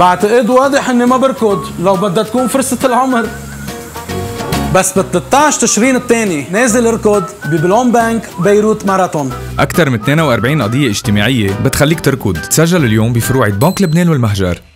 بعتقد واضح اني ما بركض لو بدها تكون فرصة العمر. بس بال 13 تشرين الثاني نازل اركض ببلوم بانك بيروت ماراثون. أكثر من 42 قضية اجتماعية بتخليك تركض. تسجل اليوم بفروع بنك لبنان والمهجر.